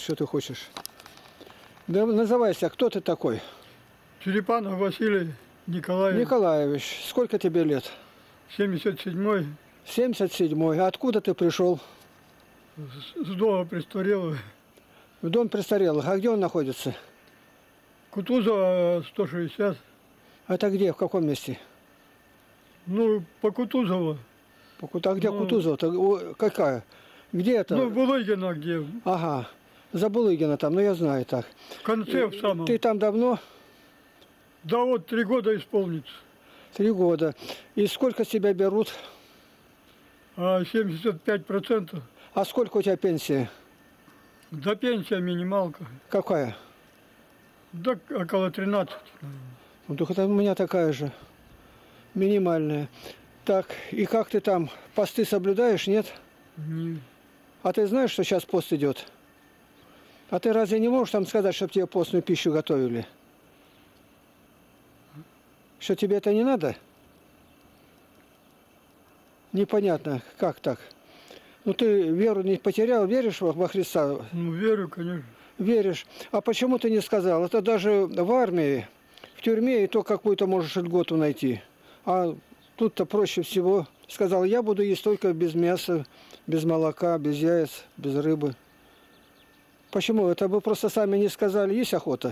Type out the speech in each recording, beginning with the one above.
что ты хочешь. Да называйся, кто ты такой? Черепанов Василий Николаевич. Николаевич, сколько тебе лет? 77-й. 77-й. А откуда ты пришел? С дома престарелого. В дом престарелых. А где он находится? Кутузова 160. Это где? В каком месте? Ну, по Кутузово. А где Кутузова-то? Какая? Где это? Ну, Булыгина где? Ага. За Булыгина там, ну я знаю так. В конце, в самом. Ты там давно? Да вот 3 года исполнится. 3 года. И сколько с тебя берут? 75%. А сколько у тебя пенсия? Да пенсия минималка. Какая? Да около 13. Ну, только это у меня такая же. Минимальная. Так, и как ты там? Посты соблюдаешь, нет? Не. А ты знаешь, что сейчас пост идет? А ты разве не можешь там сказать, чтобы тебе постную пищу готовили? Что тебе это не надо? Непонятно, как так? Ну ты веру не потерял, веришь во Христа? Ну, верю, конечно. Веришь. А почему ты не сказал? Это даже в армии, в тюрьме и то какую-то можешь льготу найти. А тут-то проще всего. Сказал, я буду есть только без мяса, без молока, без яиц, без рыбы. Почему? Это вы просто сами не сказали, есть охота?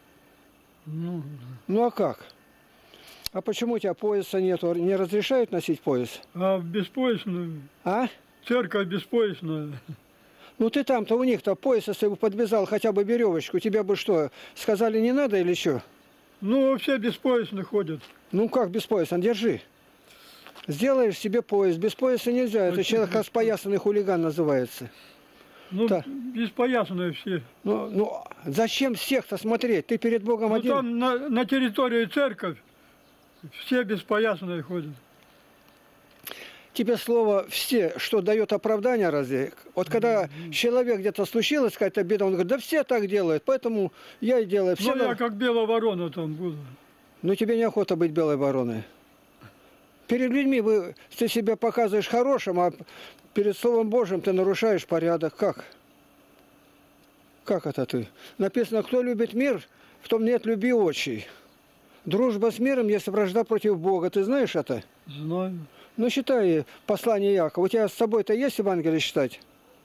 Ну а как? А почему у тебя пояса нету? Не разрешают носить пояс? А беспоясную? А? Церковь беспоясная. Ну ты там-то у них-то пояс, если бы подвязал хотя бы веревочку, тебе бы что, сказали не надо или что? Ну, все беспоясно ходят. Ну как без пояса? Держи. Сделаешь себе пояс. Без пояса нельзя. Это человек распоясанный хулиган называется. Ну, Да. беспоясные все. Ну, зачем всех-то смотреть? Ты перед Богом Ну, один. там на территории церковь все беспоясные ходят. Тебе слово «все», что дает оправдание разве? Вот когда человек где-то случилось, какая-то беда, он говорит, да все так делают, поэтому я и делаю. Все Ну, я как белая ворона там буду. Ну, тебе неохота быть белой вороной. Перед людьми ты себя показываешь хорошим, а перед Словом Божьим ты нарушаешь порядок. Как? Как это ты? Написано, кто любит мир, в том нет любви отчей. Дружба с миром есть вражда против Бога. Ты знаешь это? Знаю. Ну, читай послание Якова. У тебя с собой-то есть Евангелие читать?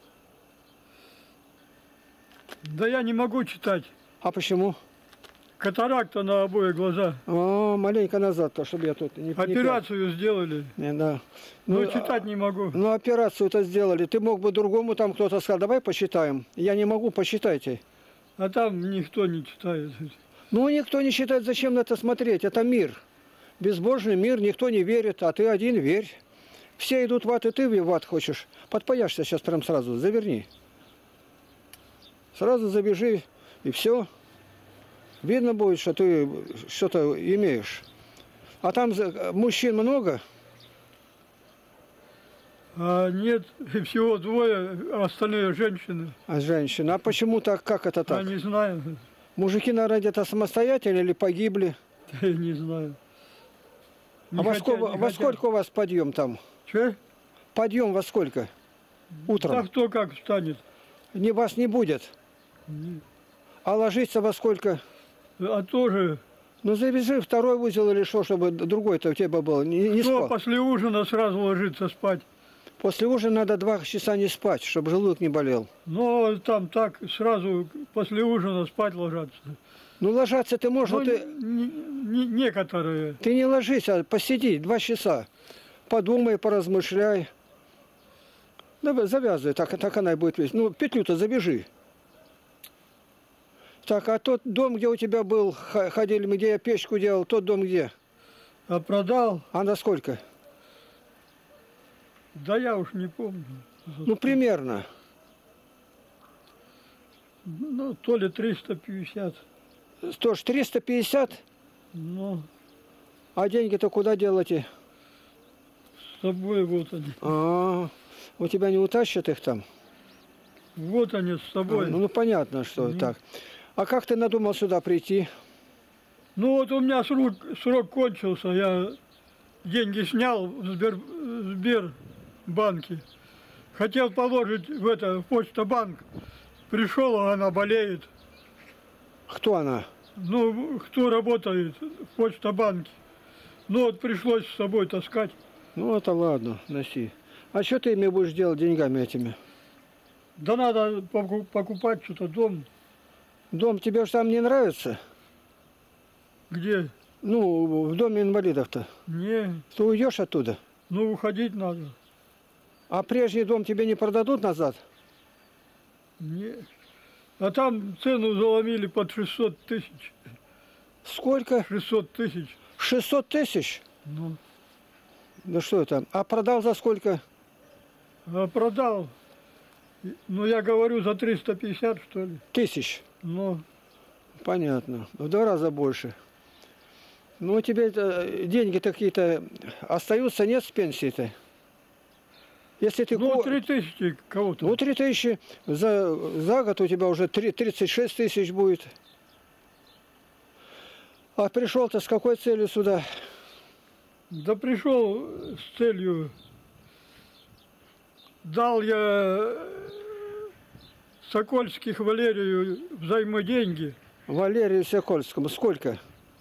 Да я не могу читать. А почему? Катаракта на обоих глазах. О, маленько назад-то, чтобы я тут не... Операцию сделали. Не, да. Ну, читать не могу. Ну, операцию-то сделали. Ты мог бы другому там кто-то сказал, давай почитаем. Я не могу, почитайте. А там никто не читает. Ну, никто не считает, зачем на это смотреть. Это мир. Безбожный мир, никто не верит, а ты один верь. Все идут в ад, и ты в ад хочешь. Подпояшься сейчас прям сразу, заверни. Сразу забежи, и все. Видно будет, что ты что-то имеешь. А там мужчин много? А нет, всего 2, а остальные женщины. А женщины? А почему так? Как это так? Я не знаю. Мужики, наверное, где-то самостоятельно или погибли? Я не знаю. А во сколько у вас подъем там? Че? Подъем во сколько? Утром? Да кто как встанет. Вас не будет? Нет. А ложиться во сколько? А тоже... Ну, завяжи второй узел или что, чтобы другой-то у тебя был. Не Кто спал. после ужина сразу ложится спать? После ужина надо 2 часа не спать, чтобы желудок не болел. Ну, там так сразу после ужина спать ложатся. Ну, ложаться ты можешь, Ну, но ты... некоторые. Ты не ложись, а посиди 2 часа. Подумай, поразмышляй. Давай, завязывай, так она и будет весь. Ну, петлю-то завяжи. Так, а тот дом, где у тебя был, ходили мы, где я печку делал, тот дом где? А продал? А на сколько? Да я уж не помню. Ну, примерно. Ну, то ли 350. Тоже 350? Ну, А деньги-то куда делаете? с собой вот они. У тебя не утащат их там? Вот они с собой. Ну, понятно, что так. А как ты надумал сюда прийти? Ну, вот у меня срок кончился. Я деньги снял в Сбербанке. Хотел положить в Почта-банк. Пришел, а она болеет. Кто она? Ну, кто работает в почтобанке. Ну, вот пришлось с собой таскать. Ну, это ладно, носи. А что ты ими будешь делать деньгами этими? Да надо покупать что-то дом. Дом тебе же там не нравится? Где? Ну, в доме инвалидов-то. Не, Ты уйдешь оттуда? ну, уходить надо. А прежний дом тебе не продадут назад? Не. А там цену заломили под 600 тысяч. Сколько? 600 тысяч. 600 тысяч? Ну, Да что это? А продал за сколько? а продал. Ну, я говорю, за 350, что ли. Тысяч. Ну, Понятно. В 2 раза больше. Ну, тебе это, деньги какие-то остаются, нет с пенсии-то? Если ты... ну 3000 кого-то. Ну, 3000 за год у тебя уже 36 тысяч будет. А пришел-то с какой целью сюда? Да пришел с целью. Дал я Сокольских Валерию взаймы деньги. Валерию Сокольскому. Сколько?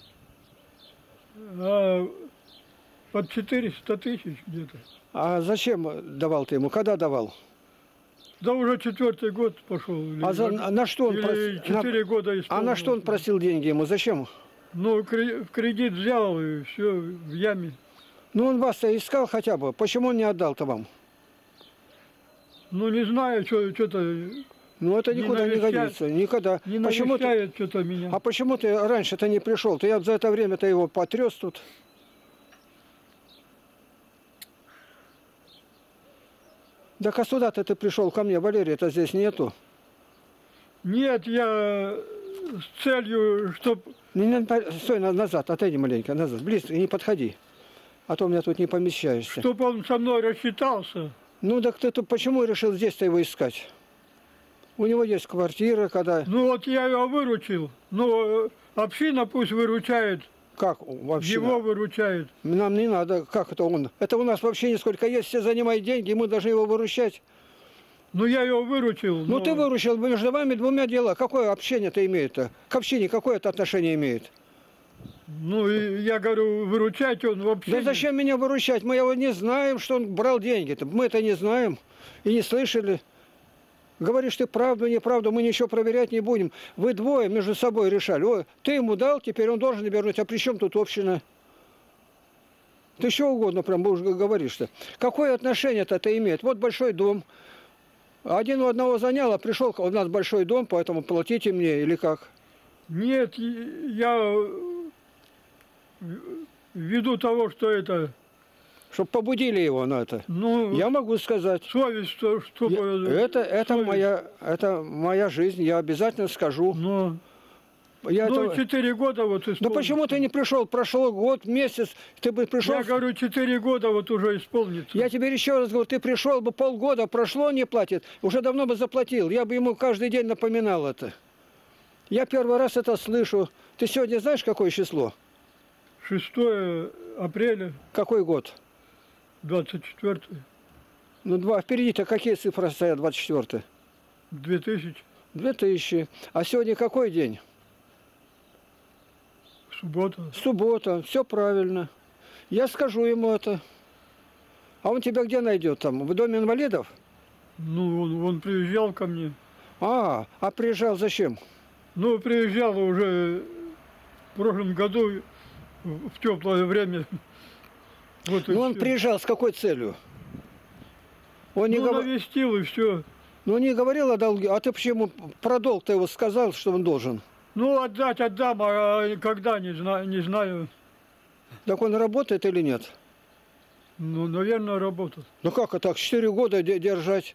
А под 400 тысяч где-то. А зачем давал ты ему? Когда давал? Да уже 4-й год пошел. А на что он или просил? 4 года А исполнилось. на что он просил деньги ему? Зачем? Ну, в кредит взял и все в яме. Ну, он вас-то искал хотя бы. Почему он не отдал-то вам? Ну, не знаю, что-то Ну, это Не никуда не навещает. годится. Никогда. не Почему ты, навещает что-то меня. а почему ты раньше-то не пришел? Ты я за это время-то его потряс тут. Так а сюда-то ты пришел ко мне, Валерия-то здесь нету. Нет, я с целью, чтоб... Стой назад, отойди маленько, назад. Близко, не подходи. А то у меня тут не помещаешься. Чтоб он со мной рассчитался. Ну так ты тут почему решил здесь-то его искать? У него есть квартира, когда... Ну вот я его выручил. Ну, община пусть выручает. Как вообще? Его выручает. Нам не надо, как это он? Это у нас вообще нисколько есть, все занимают деньги, мы должны его выручать. Ну я его выручил. Ну ты выручил, между вами двумя дела. Какое общение-то имеет-то? К общине какое это отношение имеет? Ну и я говорю, выручать он вообще. Да зачем меня выручать? Мы его не знаем, что он брал деньги-то. Мы это не знаем и не слышали. Говоришь ты правду, неправду, мы ничего проверять не будем. Вы двое между собой решали. Ой, ты ему дал, теперь он должен вернуть. А при чем тут община? Ты что угодно прям будешь говоришь-то. Какое отношение-то это имеет? Вот большой дом. Один у одного занял, а пришел, у нас большой дом, поэтому платите мне или как? Нет, я ввиду того, что это... Чтобы побудили его на это. Ну, Я могу сказать. совесть, что... Это моя жизнь, я обязательно скажу. Ну, Я ну это... 4 года вот исполнилось. Да почему ты не пришел? Прошел год, месяц, ты бы пришел... Я говорю, 4 года вот уже исполнится. Я тебе еще раз говорю, ты пришел бы полгода, прошло, не платит, уже давно бы заплатил. Я бы ему каждый день напоминал это. Я первый раз это слышу. Ты сегодня знаешь, какое число? 6 апреля, Какой год? 24 Ну, впереди-то какие цифры стоят, 24-й? 2000, 2000. А сегодня какой день? суббота. Суббота, все правильно. Я скажу ему это. А он тебя где найдет там? В доме инвалидов? Ну, он приезжал ко мне. А приезжал зачем? Ну, приезжал уже в прошлом году в теплое время. Вот и Ну, он всё. приезжал с какой целью? Он не, Ну, гов- навестил и все. ну, не говорил о долге. А ты почему про долг-то его сказал, что он должен? Ну, отдать отдам, а когда, не знаю. Так он работает или нет? Ну, наверное, работает. Ну как это так, 4 года держать?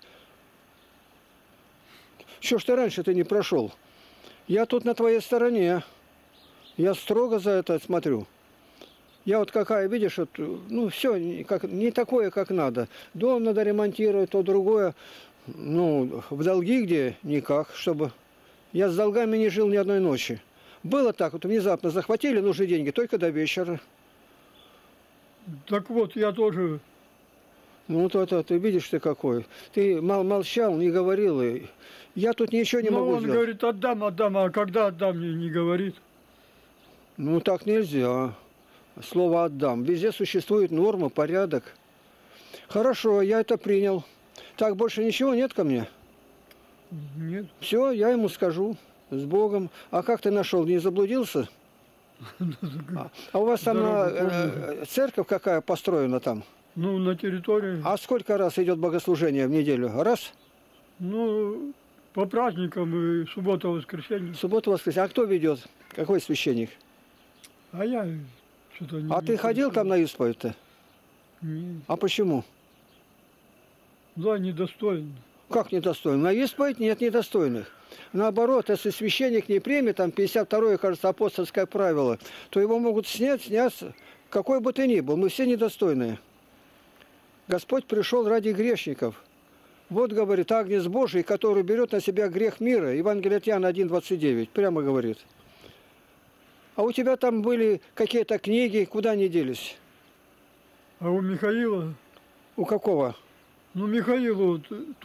Чего ж ты раньше-то не прошел? Я тут на твоей стороне. Я строго за это смотрю. Я вот какая, видишь, вот, ну все не такое, как надо. Дом надо ремонтировать, то другое. Ну, в долги где никак, чтобы... Я с долгами не жил ни одной ночи. Было так, вот внезапно захватили нужные деньги только до вечера. Так вот, я тоже Ну вот это, ты видишь ты какой. Ты молчал, не говорил. И я тут ничего не Но могу он сделать. говорит, отдам, отдам, а когда отдам, не говорит. Ну так нельзя. Слово отдам. Везде существует норма, порядок. Хорошо, я это принял. Так, больше ничего нет ко мне? Нет. Все, я ему скажу. С Богом. А как ты нашел? Не заблудился? А у вас там Дорогу церковь какая построена там? Ну, на территории. А сколько раз идет богослужение в неделю? Раз? Ну, по праздникам и суббота, воскресенье. Субботу, воскресенье. А кто ведет? Какой священник? А я что-то не... А ты ходил там на исповедь-то? Нет. А почему? Да, недостоин. Как недостойно? На исповедь нет недостойных. Наоборот, если священник не примет, там 52-е, кажется, апостольское правило, то его могут снять, какой бы ты ни был. Мы все недостойные. Господь пришел ради грешников. Вот, говорит, Агнец Божий, который берет на себя грех мира. Евангелие от Иоанна 1,29. Прямо говорит. А у тебя там были какие-то книги, куда они делись? А у Михаила, У какого? ну, Михаилу,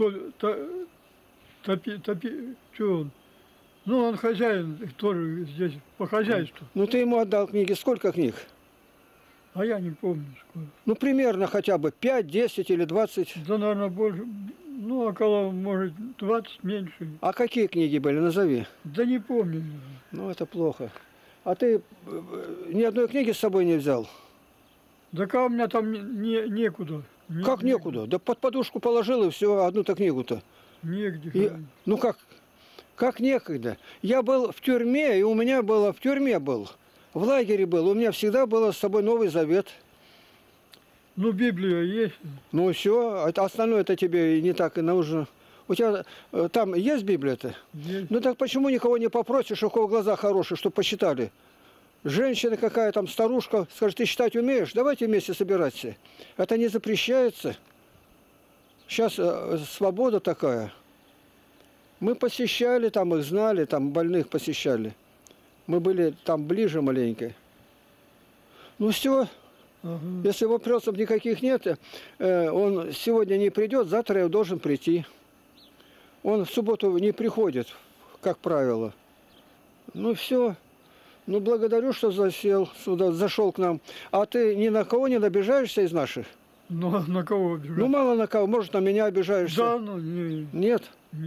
что он? Ну, он хозяин тоже здесь, по хозяйству. Ну, ты ему отдал книги. Сколько книг? А я не помню сколько. Ну, примерно хотя бы 5, 10 или 20. Да, наверное, больше, ну, около, может, 20, меньше. А какие книги были? Назови. Да не помню. Ну, это плохо. А ты ни одной книги с собой не взял? Да как у меня там некуда. Как некуда? Да под подушку положил и все, одну-то книгу-то. Негде. И, ну как некогда? Я был в тюрьме, и у меня было, в тюрьме был, в лагере был, у меня всегда было с собой Новый Завет. Ну, Библия есть. Ну все, остальное это тебе и не так и нужно. У тебя там есть Библия-то? Есть. Ну так почему никого не попросишь, у кого глаза хорошие, чтобы посчитали? Женщина какая там, старушка, скажет, ты считать умеешь? Давайте вместе собираться. Это не запрещается. Сейчас свобода такая. Мы посещали там, их знали, там больных посещали. Мы были там ближе маленько. Ну все, Ага. если вопросов никаких нет, он сегодня не придет, завтра я должен прийти. Он в субботу не приходит, как правило. Ну все. Ну, благодарю, что засел сюда, зашел к нам. А ты ни на кого не обижаешься из наших? Ну, а на кого обижать? Ну, мало на кого. Может, на меня обижаешься? Да, ну, не. Нет?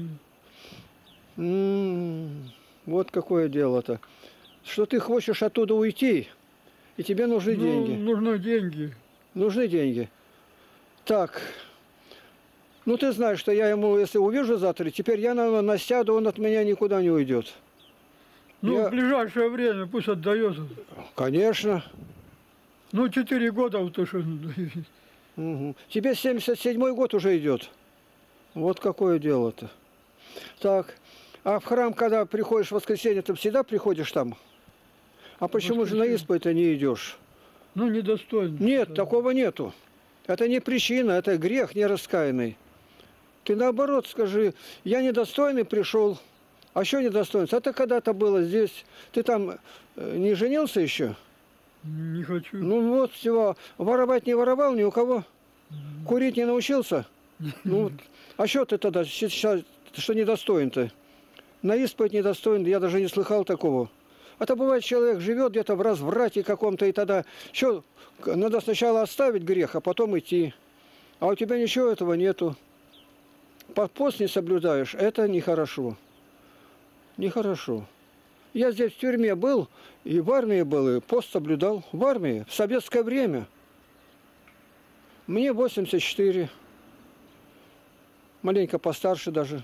Не. Вот какое дело-то. Что ты хочешь оттуда уйти, и тебе нужны деньги. Нужны деньги. Нужны деньги. Так. Ну, ты знаешь, что я ему, если увижу завтра, теперь я, наверное, насяду, он от меня никуда не уйдет. Ну, в ближайшее время пусть отдается. Конечно. Ну, 4 года вот то, что... Угу. Тебе 77-й год уже идет. Вот какое дело-то. Так. А в храм, когда приходишь в воскресенье, ты всегда приходишь там? А почему же на исповедь не идешь? Ну, недостойно. Нет, да. такого нету. Это не причина, это грех нераскаянный. Ты наоборот скажи, я недостойный пришел. А что недостойность? Это когда-то было здесь. Ты там не женился еще? Не хочу. Ну вот всего. Воровать не воровал ни у кого? Курить не научился? Ну, а что ты тогда сейчас, что недостоин-то? На исповедь недостоин, я даже не слыхал такого. А то бывает, человек живет где-то в разврате каком-то, и тогда что, надо сначала оставить грех, а потом идти. А у тебя ничего этого нету. Пост не соблюдаешь, это нехорошо. Нехорошо. Я здесь в тюрьме был, и в армии был, и пост соблюдал. В армии, в советское время. Мне 84. Маленько постарше даже.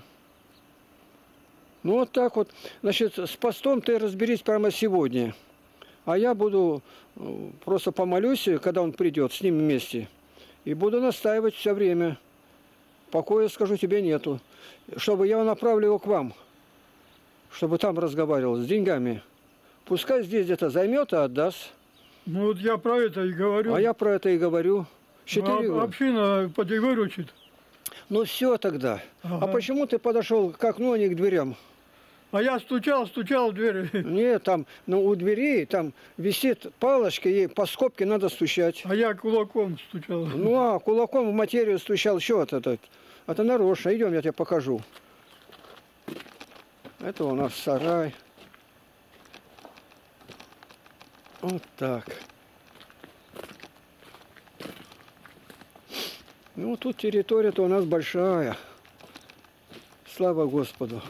Ну вот так вот. Значит, с постом ты разберись прямо сегодня. А я буду, просто помолюсь, когда он придет, с ним вместе. И буду настаивать все время. Покоя, скажу, тебе нету. Чтобы я направлю его к вам. Чтобы там разговаривал с деньгами. Пускай здесь где-то займет и отдаст. Ну, вот я про это и говорю. А я про это и говорю. 4 года. Община подегорючит. Ну все тогда. Ага. А почему ты подошел к окну, а не к дверям? А я стучал в дверь. Нет, там ну, у двери там висит палочка, и по скобке надо стучать. А я кулаком стучал. Ну, а кулаком в материю стучал, что вот этот? Это нарочно. Идем, я тебе покажу. Это у нас сарай. Вот так. Ну, тут территория-то у нас большая. Слава Господу.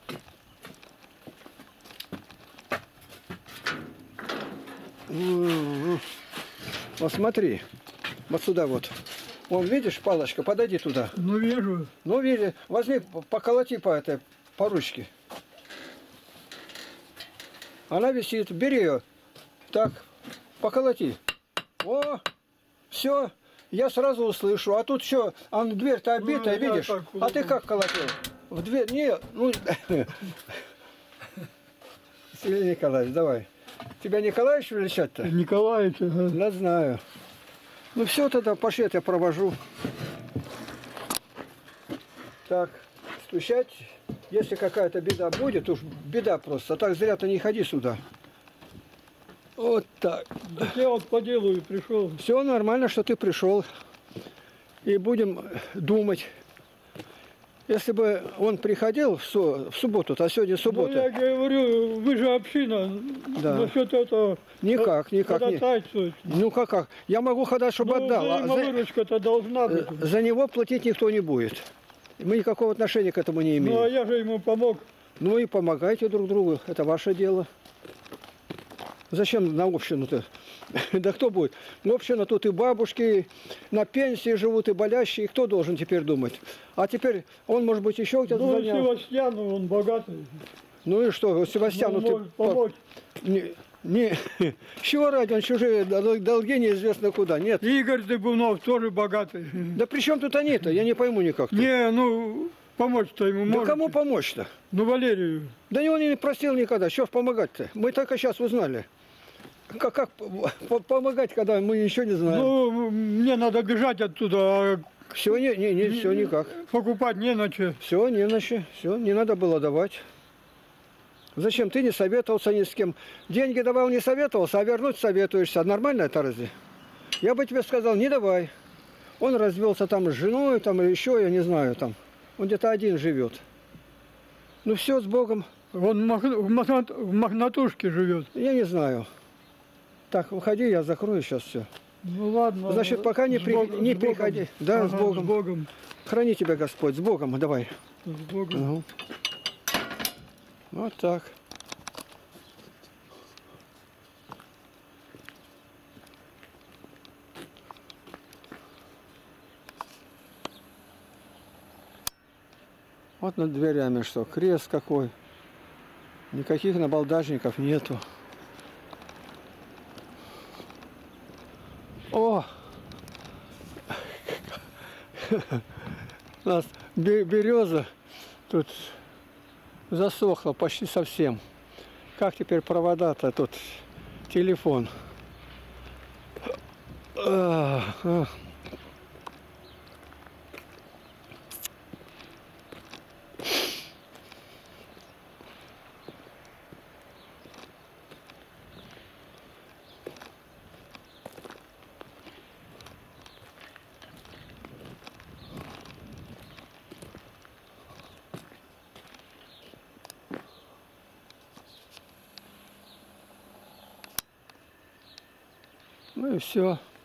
Вот смотри. Вот сюда вот. Вон, видишь, палочка, подойди туда. Ну, вижу. Ну, видишь, возьми, поколоти по ручке. Она висит, бери ее. Так, поколоти. О, все, я сразу услышу. А тут что, дверь-то обитая, я видишь? так А ты как колотил? В дверь, не, ну... Сергей Николаевич, давай. Тебя Николаевич величать-то? Николаевич. Ага. Я знаю. Ну все, тогда пошли, я тебя провожу. Так, стучать. Если какая-то беда будет, уж беда просто. А так зря ты не ходи сюда. Вот так. Так я вот по делу и пришел. Все нормально, что ты пришел. И будем думать. Если бы он приходил в субботу, а сегодня Ну, суббота. я говорю, вы же община. Да. Насчет этого. Никак, никак. Не. Ходатайствовать. Ну как? Я могу ходать, чтобы Ну, отдал. А взаимовыручка-то должна быть. за него платить никто не будет. Мы никакого отношения к этому не имеем. Ну, а я же ему помог. Ну и помогайте друг другу, это ваше дело. Зачем на общину-то? Да кто будет? Община тут и бабушки на пенсии живут, и болящие. Кто должен теперь думать? А теперь он, может быть, еще где-то Ну, занял. Севастьян, он богатый. Ну и что, вот Севастьяну Он ты... может помочь. Не, чего ради, он чужие долги неизвестно куда. Нет. Игорь Дыбунов тоже богатый. Да при чем тут они-то? Я не пойму никак. Не, ну, помочь-то ему Да можно. кому помочь-то? Ну, Валерию. Да он и не просил никогда. Что ж помогать-то? Мы только сейчас узнали. Как помогать, когда мы ничего не знаем? Ну, мне надо бежать оттуда, а Все, все никак. покупать не на че. Все, не на что. Все, не надо было давать. Зачем? Ты не советовался ни с кем. Деньги давал, не советовался, а вернуть советуешься. Нормально это разве? Я бы тебе сказал, не давай. Он развелся там с женой, там или еще, я не знаю, там. Он где-то один живет. Ну все, с Богом. Он в Мохнатушке живет. Я не знаю. Так, выходи, я закрою сейчас все. Ну ладно. Значит, пока не с Бог- не с Богом. приходи. Да, Ага, с Богом. С Богом. Храни тебя Господь. С Богом, давай. С Богом. Угу. Вот так. Вот над дверями что, крест какой. Никаких набалдажников нету. О! У нас береза тут засохла почти совсем. Как теперь провода-то тут? Телефон. Ну и все.